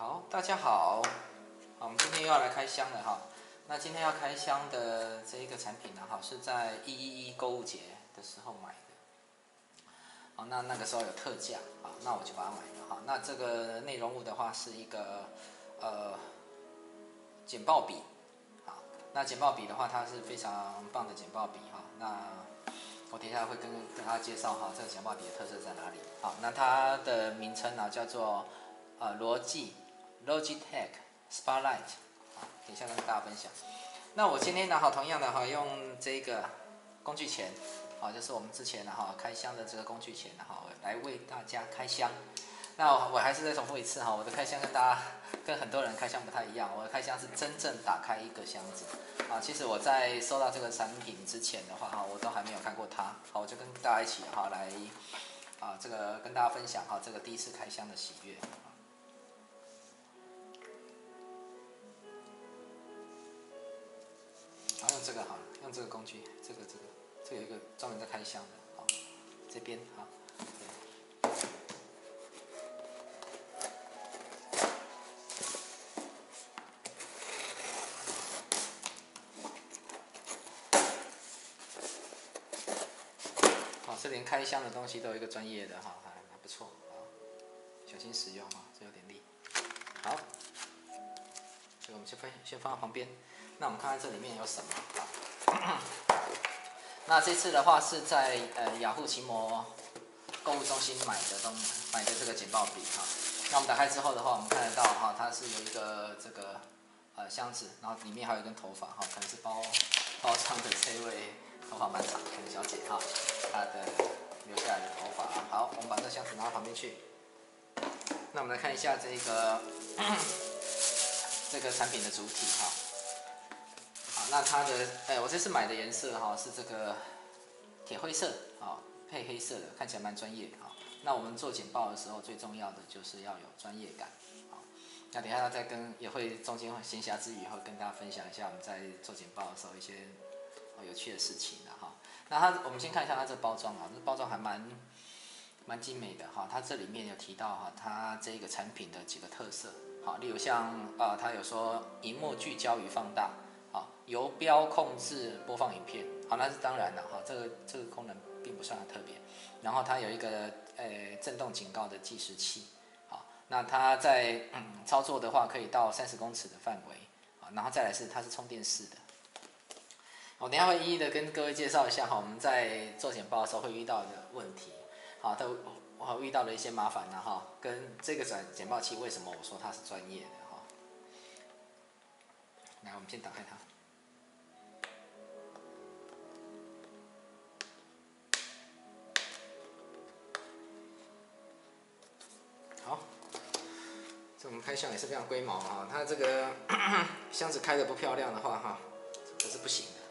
好，大家好，好，我们今天又要来开箱了哈。那今天要开箱的这一个产品呢，哈，是在111购物节的时候买的。好，那个时候有特价，好，那我就把它买了哈。那这个内容物的话是一个简报笔，好，那简报笔的话它是非常棒的简报笔哈。那我等一下会跟大家介绍哈这个简报笔的特色在哪里。好，那它的名称呢叫做Logitech Spotlight， 好，等一下跟大家分享。那我今天呢，同样的用这个工具钳，好，就是我们之前开箱的这个工具钳来为大家开箱。那我还是再重复一次我的开箱跟很多人开箱不太一样，我的开箱是真正打开一个箱子。其实我在收到这个产品之前的话我都还没有看过它，好，我就跟大家一起来这个跟大家分享这个第一次开箱的喜悦。好，用这个好了，用这个工具，这有一个专门在开箱的，好，这边好。好，这连开箱的东西都有一个专业的还不错，好，小心使用这有点力。好，这个我们先放到旁边。那我们看看这里面有什么。那这次的话是在雅虎奇摩购物中心买的这个简报笔哈。那我们打开之后的话，我们看得到它是有一个这个箱子，然后里面还有一根头发可能是包装的这位头发蛮长的小姐她的留下来的头发。好，我们把这箱子拿到旁边去。那我们来看一下这个产品的主体好，那它的我这次买的颜色是这个铁灰色配黑色的，看起来蛮专业那我们做简报的时候，最重要的就是要有专业感那等一下也会中间闲暇之余会跟大家分享一下我们在做简报的时候一些有趣的事情那我们先看一下它这个包装这包装还蛮精美的它这里面有提到它这个产品的几个特色例如像它有说萤幕聚焦与放大游标控制播放影片那是当然了这个功能并不算很特别。然后它有一个震动警告的计时器那它在操作的话可以到30公尺的范围然后再来是它是充电式的。我等一下会一一的跟各位介绍一下我们在做简报的时候会遇到的问题都遇到的一些麻烦跟这个简报器为什么我说它是专业的来，我们先打开它。好，这我们开箱也是非常龟毛它这个箱子开的不漂亮的话这是不行的。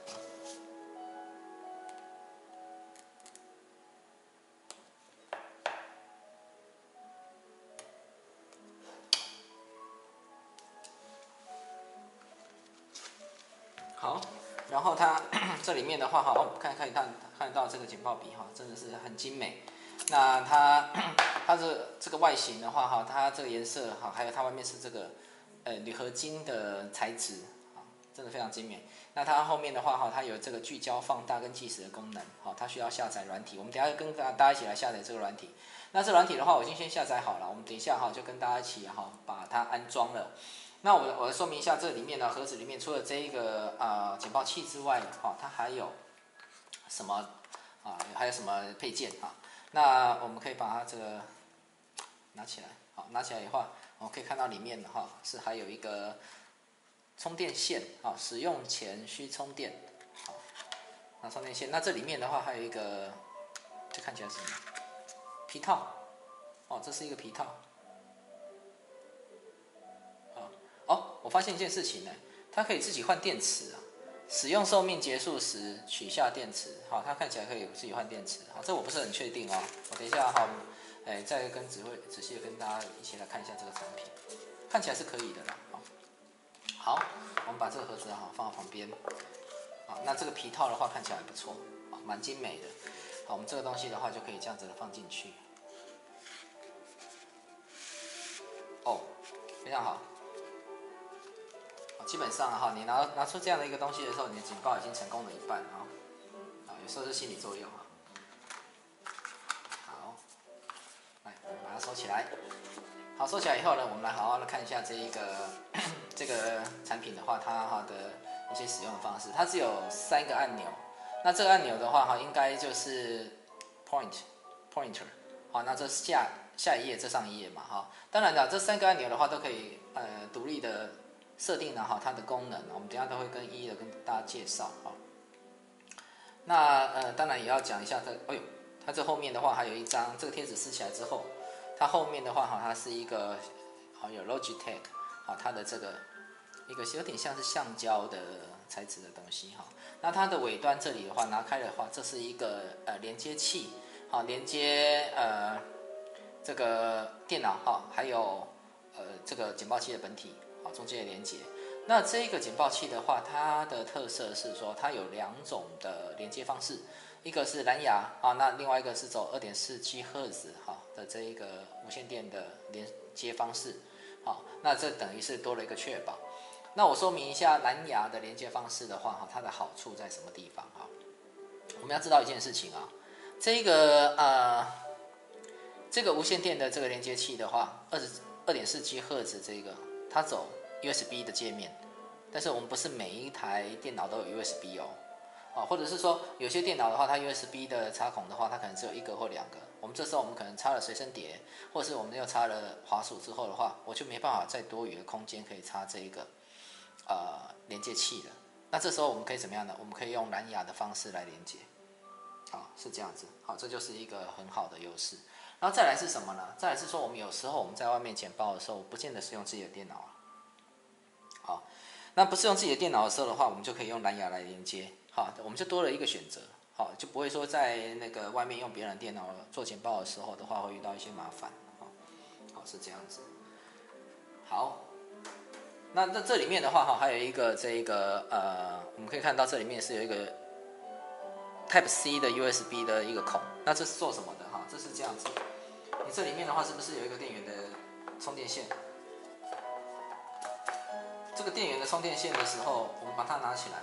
好，然后它这里面的话看得到这个简报笔真的是很精美。那它这个外形的话它这个颜色还有它外面是这个铝合金的材质真的非常精美。那它后面的话它有这个聚焦、放大跟计时的功能它需要下载软体，我们等一下跟大家一起来下载这个软体。那这软体的话我已经先下载好了，我们等一下就跟大家一起把它安装了。那我来说明一下，这里面呢盒子里面除了这一个简报器之外它还有什么还有什么配件那我们可以把它这个拿起来，拿起来以后我们可以看到里面是还有一个充电线使用前需充电那充电线。那这里面的话还有一个，这看起来是什么？皮套这是一个皮套。我发现一件事情它可以自己换电池使用寿命结束时取下电池它看起来可以自己换电池这我不是很确定我等一下再跟仔细的跟大家一起来看一下这个产品，看起来是可以的啦好，我们把这个盒子放到旁边那这个皮套的话看起来还不错蛮精美的我们这个东西的话就可以这样子的放进去非常好。基本上哈，你拿出这样的一个东西的时候，你的警报已经成功了一半啊。有时候是心理作用哈。好，来，我们把它收起来。好，收起来以后呢，我们来好好的看一下这个产品的话，它的一些使用的方式。它只有3个按钮，那这个按钮的话哈，应该就是 pointer。好，那这下一页，这上一页嘛哈。当然了，这3个按钮的话都可以独立的设定了哈它的功能，我们等一下都会一一的跟大家介绍哈。那当然也要讲一下它这后面的话还有一张这个贴纸撕起来之后，它后面的话哈，它是一个有 Logitech 它的这个一个有点像是橡胶的材质的东西哈。那它的尾端这里的话拿开的话，这是一个连接器，连接这个电脑还有这个简报器的本体中间的连接。那这个简报器的话，它的特色是说它有2种的连接方式，一个是蓝牙那另外一个是走2.4 GHz 的这一个无线电的连接方式。那这等于是多了一个确保。那我说明一下蓝牙的连接方式的话它的好处在什么地方我们要知道一件事情这个无线电的这个连接器的话，2.4 GHz 这个它走 USB 的界面，但是我们不是每一台电脑都有 USB 或者是说有些电脑的话，它 USB 的插孔的话，它可能只有1个或2个。我们这时候我们可能插了随身碟，或者是我们又插了滑鼠之后的话，我就没办法再多余的空间可以插这一个连接器了。那这时候我们可以怎么样呢？我们可以用蓝牙的方式来连接，是这样子。这就是一个很好的优势。然后再来是什么呢？再来是说我们有时候我们在外面简报的时候，不见得是用自己的电脑那不是用自己的电脑的时候的话，我们就可以用蓝牙来连接，我们就多了一个选择，就不会说在那个外面用别人的电脑做简报的时候的话，会遇到一些麻烦，是这样子。好，那这里面的话还有一个我们可以看到这里面是有一个 Type C 的 USB 的一个孔，那这是做什么的这是这样子，你这里面的话是不是有一个电源的充电线？这个电源的充电线的时候，我们把它拿起来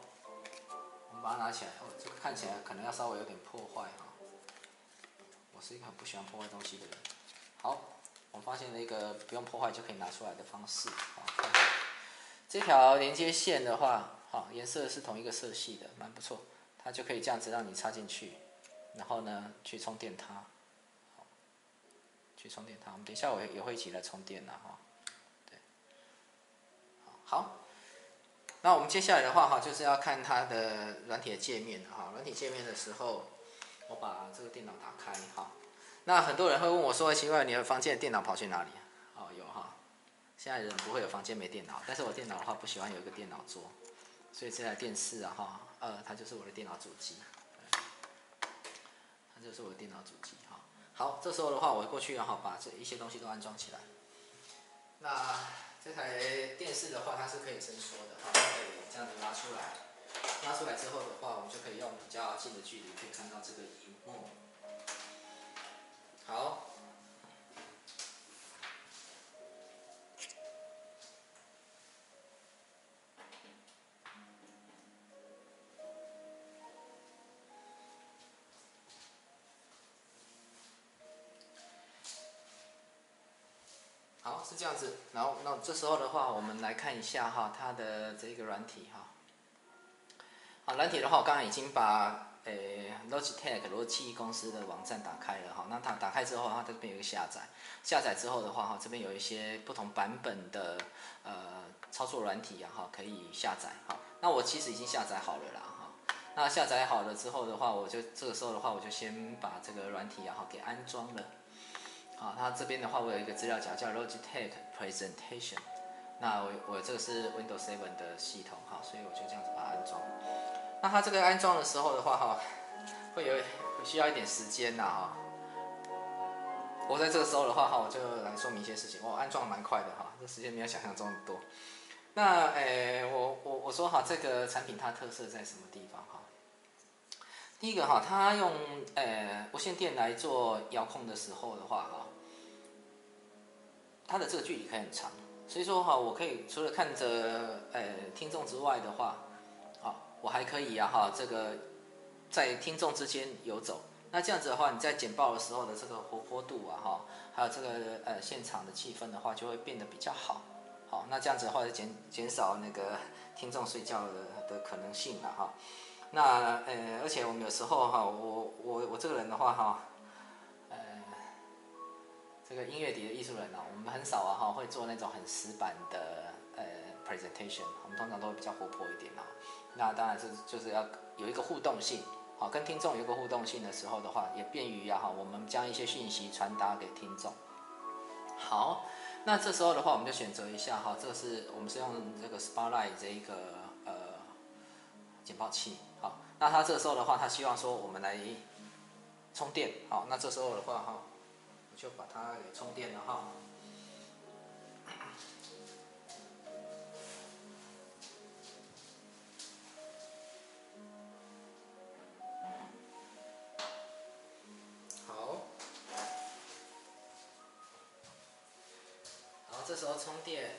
这个看起来可能要稍微有点破坏我是一个很不喜欢破坏东西的人。好，我们发现了一个不用破坏就可以拿出来的方式这条连接线的话颜色是同一个色系的，蛮不错，它就可以这样子让你插进去，然后呢去充电它，我们等一下也会一起来充电对，好，那我们接下来的话就是要看它的软体的界面软体界面的时候，我把这个电脑打开那很多人会问我说，奇怪，你的房间的电脑跑去哪里？有现在人不会有房间没电脑，但是我电脑的话不喜欢有一个电脑桌，所以这台电视它就是我的电脑主机，它就是我的电脑主机好，这时候的话我过去把这一些东西都安装起来。那这台电视的话，它是可以伸缩的可以这样子拉出来。拉出来之后的话，我们就可以用比较近的距离可以看到这个萤幕。好。好，是这样子。然后，那这时候的话，我们来看一下它的这个软体好，软体的话，我刚刚已经把Logitech 罗技公司的网站打开了那它打开之后，它这边有一个下载。下载之后的话这边有一些不同版本的操作软体可以下载那我其实已经下载好了啦那下载好了之后的话，这个时候的话，我就先把这个软体给安装了。它这边的话，我有一个资料夹叫 Logitech Presentation。那我这个是 Windows 7的系统所以我就这样子把它安装。那它这个安装的时候的话会需要一点时间我在这个时候的话我就来说明一些事情。我安装蛮快的这时间没有想象中的多。那我说这个产品它特色在什么地方第一个它用无线电来做遥控的时候的话它的这个距离可以很长所以说哈，我可以除了看着听众之外的话，好，我还可以这个在听众之间游走。那这样子的话，你在简报的时候的这个活泼度还有这个现场的气氛的话，就会变得比较好。好，那这样子的话，就减少那个听众睡觉的可能性了哈。那而且我们有时候我这个人的话这个音乐底的艺术人我们很少会做那种很死板的presentation， 我们通常都会比较活泼一点那当然就是要有一个互动性，好，跟听众有一个互动性的时候的话，也便于我们将一些讯息传达给听众。好，那这时候的话，我们就选择一下这个我们是用这个 Spotlight 这一个简报器。好，那他这时候的话，他希望说我们来充电。好，那这时候的话我就把它给充电了好，然后这时候充电，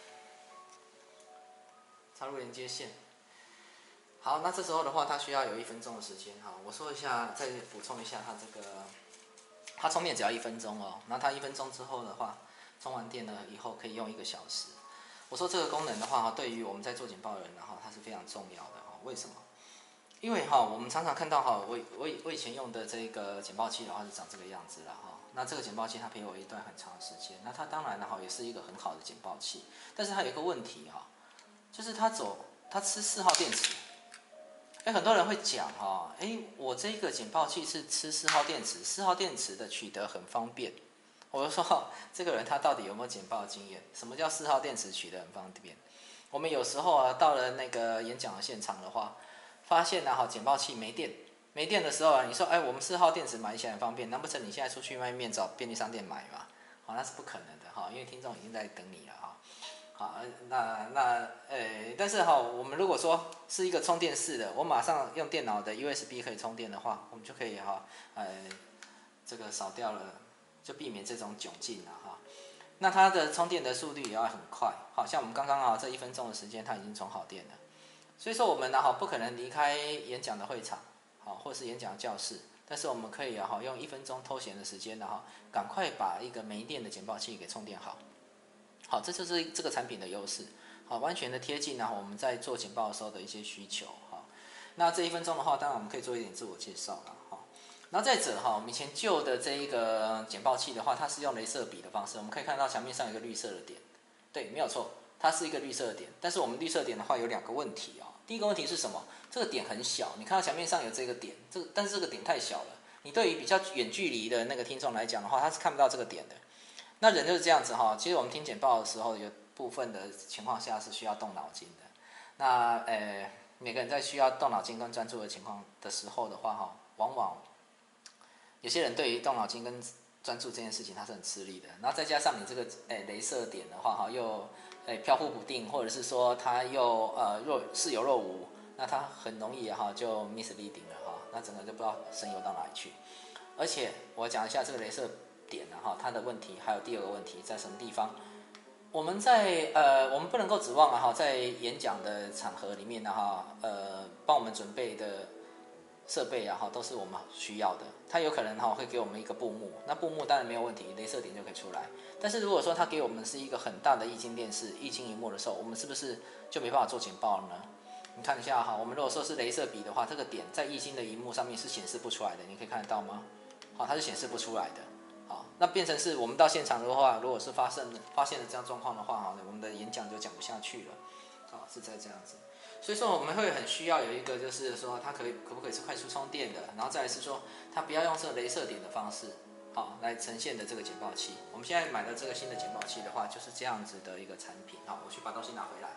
插入连接线。好，那这时候的话，它需要有1分钟的时间我说一下，再补充一下它这个，它充电只要1分钟那它1分钟之后的话，充完电了以后可以用1个小时。我说这个功能的话对于我们在做简报的人它是非常重要的为什么？因为我们常常看到我以前用的这个简报器的话是长这个样子了那这个简报器它陪我一段很长的时间，那它当然也是一个很好的简报器，但是它有一个问题就是它吃4号电池。很多人会讲我这个简报器是吃4号电池，4号电池的取得很方便。我就说这个人他到底有没有简报经验？什么叫4号电池取得很方便？我们有时候到了那个演讲的现场的话，发现简报器没电的时候你说我们4号电池买起来很方便，难不成你现在出去外面找便利商店买吗？那是不可能的因为听众已经在等你了好，但是我们如果说是一个充电式的，我马上用电脑的 USB 可以充电的话，我们就可以这个少掉了，就避免这种窘境那它的充电的速率也要很快，好像我们刚刚这1分钟的时间，它已经充好电了。所以说我们不可能离开演讲的会场，或是演讲的教室，但是我们可以用1分钟偷闲的时间赶快把一个没电的简报器给充电好。好，这就是这个产品的优势，完全的贴近我们在做简报的时候的一些需求那这1分钟的话，当然我们可以做一点自我介绍了然后再者我们以前旧的这一个简报器的话，它是用雷射笔的方式，我们可以看到墙面上有一个绿色的点，对，没有错，它是一个绿色的点。但是我们绿色点的话有2个问题第一个问题是什么？这个点很小，你看到墙面上有这个点，但是这个点太小了，你对于比较远距离的那个听众来讲的话，他是看不到这个点的。那人就是这样子其实我们听简报的时候，有部分的情况下是需要动脑筋的。那每个人在需要动脑筋跟专注的情况的时候的话往往有些人对于动脑筋跟专注这件事情他是很吃力的。然后再加上你这个雷射点的话又飘忽不定，或者是说它又似有若无，那它很容易就 misleading 了那整个就不知道神游到哪里去。而且我讲一下这个雷射点它的问题，还有第2个问题在什么地方？我们我们不能够指望在演讲的场合里面帮我们准备的设备都是我们需要的。它有可能会给我们一个布幕，那布幕当然没有问题，雷射点就可以出来。但是如果说它给我们是一个很大的液晶电视、液晶萤幕的时候，我们是不是就没办法做简报了呢？你看一下我们如果说是雷射笔的话，这个点在液晶的萤幕上面是显示不出来的，你可以看得到吗？它是显示不出来的。那变成是我们到现场的话，如果是发现了这样状况的话我们的演讲就讲不下去了是在这样子。所以说我们会很需要有一个就是说它可不可以是快速充电的，然后再来是说它不要用这个雷射点的方式来呈现的这个简报器。我们现在买的这个新的简报器的话，就是这样子的一个产品我去把东西拿回来。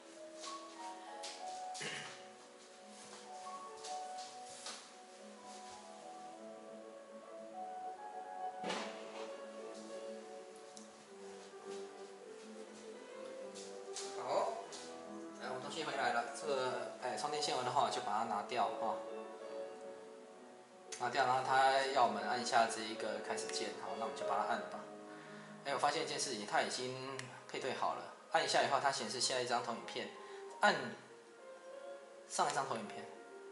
回来了，这个充电线的话，就把它拿掉拿掉，然后它要我们按下这一个开始键，好，那我们就把它按了吧。 我发现一件事情，它已经配对好了。按一下以后，它显示下一张投影片，按上一张投影片。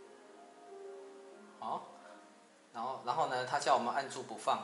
好，然后呢，它叫我们按住不放。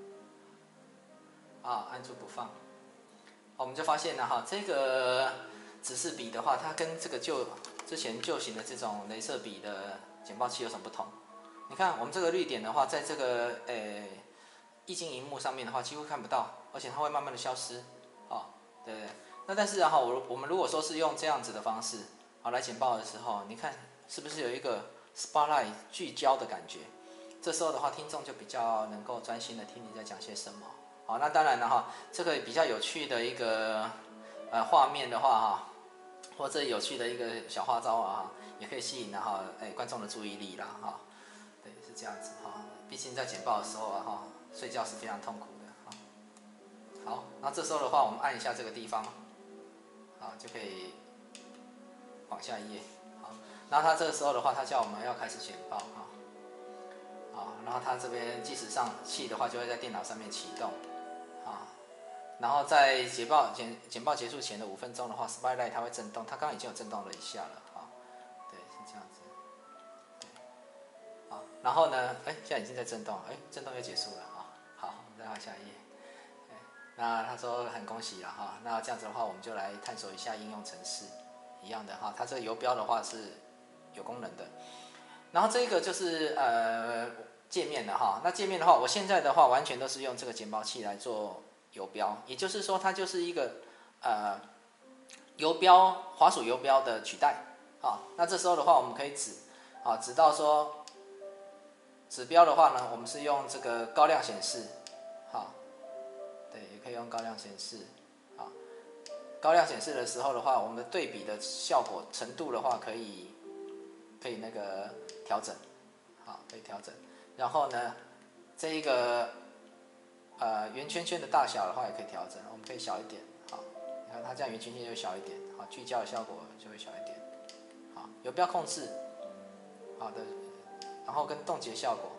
按住不放。我们就发现了哈，这个指示笔的话，它跟这个之前旧型的这种雷射笔的简报器有什么不同？你看我们这个绿点的话，在这个液晶萤幕上面的话，几乎看不到，而且它会慢慢的消失。对。那但是我们如果说是用这样子的方式来简报的时候，你看是不是有一个 spotlight 聚焦的感觉？这时候的话，听众就比较能够专心的听你在讲些什么。好，那当然了哈，这个比较有趣的一个画面的话或者有趣的一个小花招也可以吸引观众的注意力啦对，是这样子毕竟在简报的时候睡觉是非常痛苦的好，那这时候的话，我们按一下这个地方，就可以往下一页。好，那它这个时候的话，它叫我们要开始简报然后它这边计时上器的话，就会在电脑上面启动。然后在简报结束前的5分钟的话 ，Spotlight 它会震动，它刚刚已经有震动了一下了对，是这样子。对，然后呢，现在已经在震动，震动又结束了好，我们再往下一页。那他说很恭喜了那这样子的话，我们就来探索一下应用程式，一样的它这个游标的话是有功能的。然后这个就是界面的那界面的话，我现在的话完全都是用这个简报器来做游标，也就是说它就是一个游标滑鼠游标的取代那这时候的话，我们可以指到说指标的话呢，我们是用这个高亮显示对，也可以用高亮显示高亮显示的时候的话，我们的对比的效果程度的话可以那个调整可以调整。然后呢，这一个圆圈圈的大小的话也可以调整，我们可以小一点你看它这样圆圈圈就小一点聚焦的效果就会小一点游标控制好的，然后跟冻结效果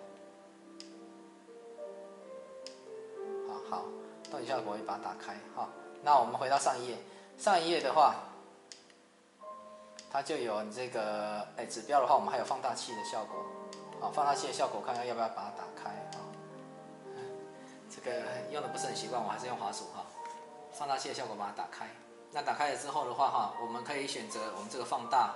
好，冻结效果我会把它打开那我们回到上一页，上一页的话，它就有这个指标的话，我们还有放大器的效果放大器的效果看看要不要把它打开这个用的不是很习惯，我还是用滑鼠放大器的效果把它打开。那打开了之后的话我们可以选择我们这个放大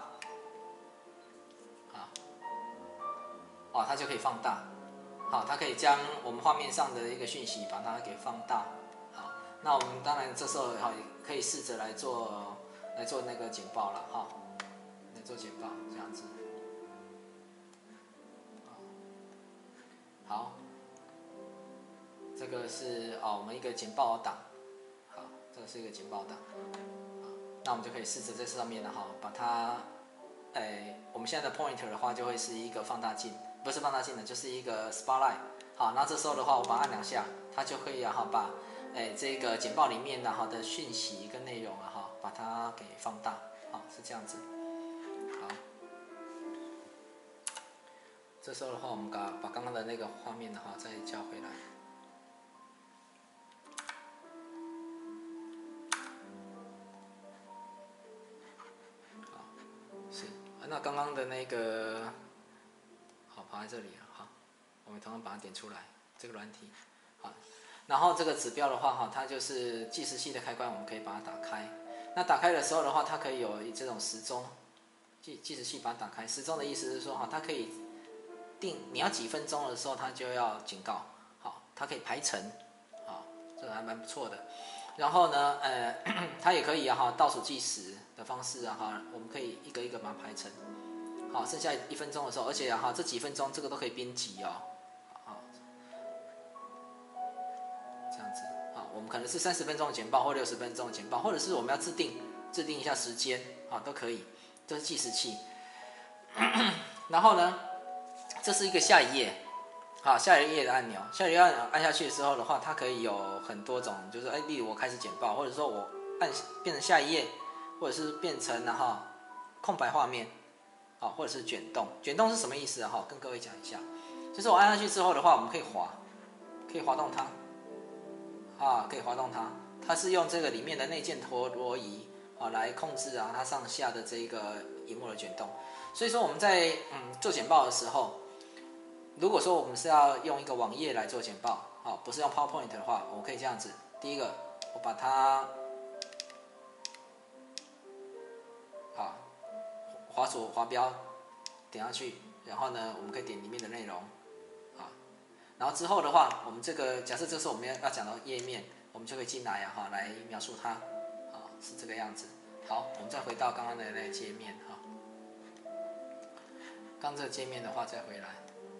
它就可以放大它可以将我们画面上的一个讯息把它给放大那我们当然这时候也可以试着来做那个简报了来做简报这样子好，这个是我们一个简报档这个是一个简报档那我们就可以试着在上面把它我们现在的 pointer 的话就会是一个放大镜，不是放大镜的，就是一个 spotlight那这时候的话我把它按2下，它就可以把这个简报里面的讯息跟内容把它给放大是这样子好，这时候的话我们把刚刚的那个画面再叫回来那刚刚的那个跑在这里我们同样把它点出来这个软体然后这个指标的话它就是计时器的开关，我们可以把它打开。那打开的时候的话，它可以有这种时钟，计时器把它打开。时钟的意思是说它可以定你要几分钟的时候，它就要警告它可以排程这个还蛮不错的。然后呢它也可以倒数计时的方式我们可以一个一个把它排成剩下1分钟的时候，而且这几分钟这个都可以编辑这样子我们可能是30分钟的简报或60分钟的简报，或者是我们要制定一下时间都可以，这是计时器然后呢这是一个下一页下一页的按钮，下一页按钮按下去的时候的话，它可以有很多种，就是例如我开始简报，或者说我变成下一页，或者是变成空白画面或者是卷动。卷动是什么意思跟各位讲一下，就是我按下去之后的话，我们可以滑动它可以滑动它。它是用这个里面的内建陀螺仪来控制它上下的这个萤幕的卷动。所以说我们在做简报的时候，如果说我们是要用一个网页来做简报，不是用 PowerPoint 的话，我们可以这样子。第一个，我把它滑鼠滑标点下去，然后呢，我们可以点里面的内容然后之后的话，我们这个假设这是我们要讲的页面，我们就可以进来来描述它是这个样子。好，我们再回到刚刚的那个界面刚这个界面的话再回来。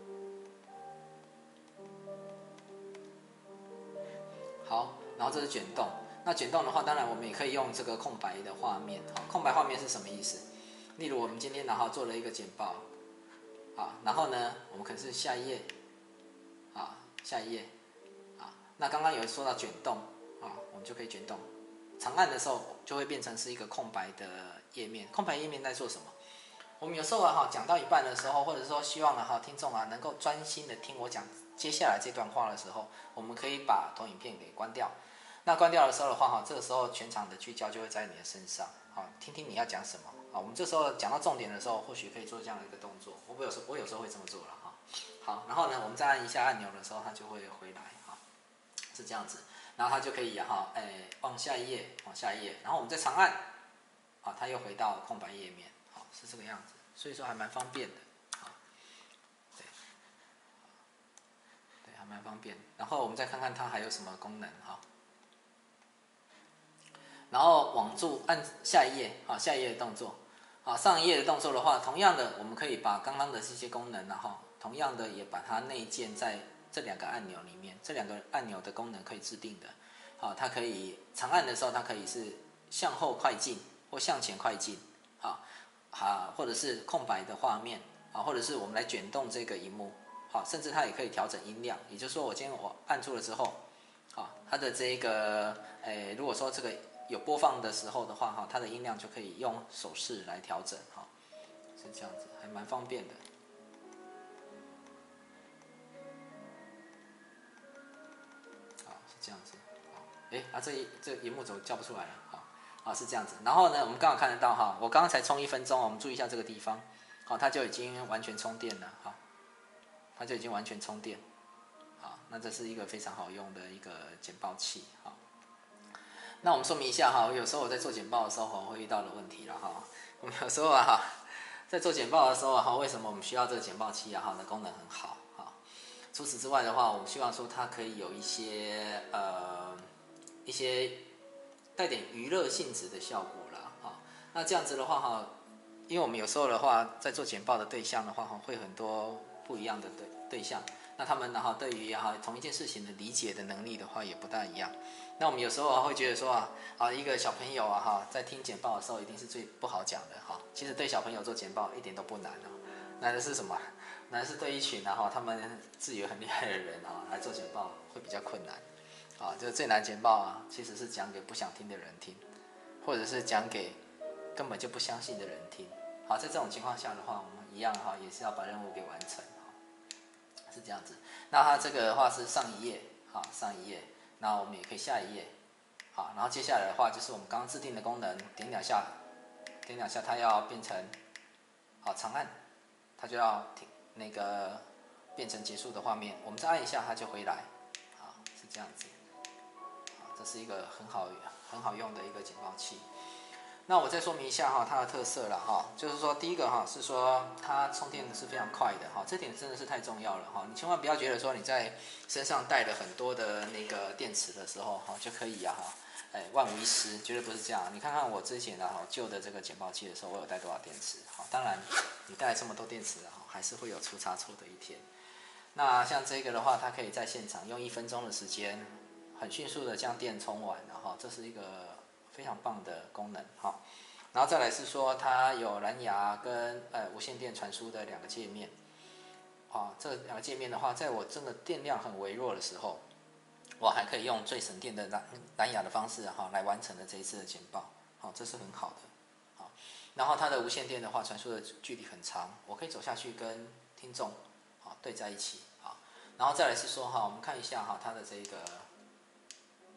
好，然后这是卷动。那卷动的话，当然我们也可以用这个空白的画面。空白画面是什么意思？例如我们今天做了一个简报，然后呢，我们可能是下一页，下一页，那刚刚有说到卷动，我们就可以卷动。长按的时候就会变成是一个空白的页面。空白页面在做什么？我们有时候讲到一半的时候，或者说希望听众能够专心的听我讲接下来这段话的时候，我们可以把投影片给关掉。那关掉的时候的话，这个时候全场的聚焦就会在你的身上，听听你要讲什么。我们这时候讲到重点的时候，或许可以做这样的一个动作。我有时候会这么做了好，然后呢，我们再按一下按钮的时候，它就会回来是这样子。然后它就可以往下一页，往下一页，然后我们再长按，它又回到空白页面，是这个样子。所以说还蛮方便的，对，还蛮方便。然后我们再看看它还有什么功能然后网住按下一页，下一页的动作，上一页的动作的话，同样的我们可以把刚刚的这些功能，同样的也把它内建在这两个按钮里面。这两个按钮的功能可以制定的，它可以长按的时候，它可以是向后快进或向前快进，或者是空白的画面，或者是我们来卷动这个萤幕，甚至它也可以调整音量。也就是说，我今天我按住了之后，它的这个，如果说这个有播放的时候的话，它的音量就可以用手势来调整，是这样子，还蛮方便的。是这样子，这萤幕怎么叫不出来了？是这样子。然后呢，我们刚好看得到我刚刚才充1分钟，我们注意一下这个地方，它就已经完全充电了，它就已经完全充电，那这是一个非常好用的一个简报器，那我们说明一下有时候我在做简报的时候会遇到的问题了我们有时候在做简报的时候为什么我们需要这个简报器的功能很好除此之外的话，我们希望说它可以有一些带点娱乐性质的效果啦那这样子的话因为我们有时候的话在做简报的对象的话会很多不一样的对象，那他们对于同一件事情的理解的能力的话也不大一样。那我们有时候会觉得说一个小朋友在听简报的时候一定是最不好讲的其实对小朋友做简报一点都不难难的是什么？难的是对一群他们自以为很厉害的人来做简报会比较困难就是最难简报其实是讲给不想听的人听，或者是讲给根本就不相信的人听在这种情况下的话，我们一样也是要把任务给完成是这样子。那它这个的话是上一页上一页，那我们也可以下一页然后接下来的话就是我们刚刚制定的功能，点两下它要变成长按，它就要那个变成结束的画面，我们再按一下它就回来是这样子这是一个很好用的一个简报器。那我再说明一下它的特色了就是说第一个是说它充电是非常快的这点真的是太重要了你千万不要觉得说你在身上带了很多的那个电池的时候就可以万无一失，绝对不是这样。你看看我之前旧的这个简报器的时候，我有带多少电池当然你带了这么多电池还是会有出差错的一天。那像这个的话，它可以在现场用1分钟的时间很迅速的将电充完这是一个非常棒的功能然后再来是说它有蓝牙跟无线电传输的2个界面这2个界面的话，在我真的电量很微弱的时候，我还可以用最省电的蓝牙的方式来完成了这一次的简报这是很好的然后它的无线电的话传输的距离很长，我可以走下去跟听众对在一起然后再来是说我们看一下它的这个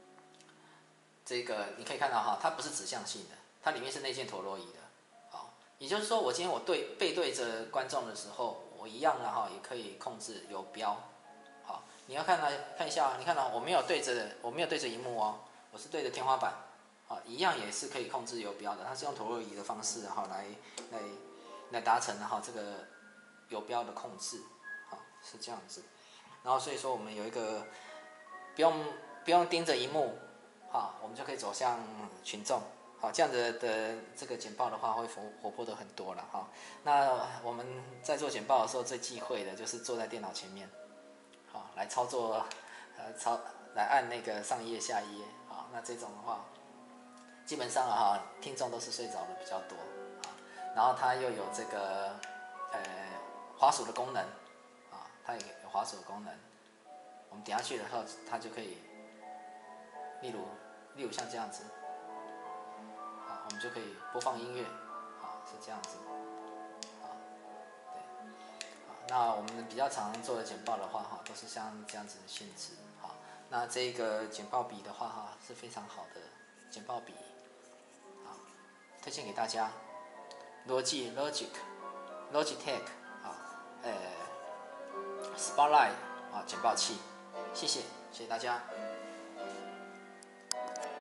这个你可以看到哈，它不是指向性的，它里面是内建陀螺仪的。好，也就是说，我今天我背对着观众的时候，我一样的哈，也可以控制游标。好，你要看一下，你看到我没有对着荧幕哦，我是对着天花板。好，一样也是可以控制游标的，它是用陀螺仪的方式哈来达成哈这个游标的控制。好，是这样子。然后所以说我们有一个不用盯着荧幕，好，我们就可以走向群众，好，这样的这个简报的话会活泼的很多了哈。那我们在做简报的时候最忌讳的就是坐在电脑前面，好，来操作，来按那个上一页下一页，好，那这种的话，基本上哈听众都是睡着的比较多，啊，然后它又有这个滑鼠的功能，啊，它也有滑鼠的功能。我们点下去的时候，它就可以，例如像这样子，好，我们就可以播放音乐，好，是这样子，好，对，好，那我们比较常做的简报的话，哈，都是像这样子的性质，好，那这个简报笔的话，哈，是非常好的简报笔，好，推荐给大家，Logitech，啊，Spotlight 啊，简报器，谢谢大家。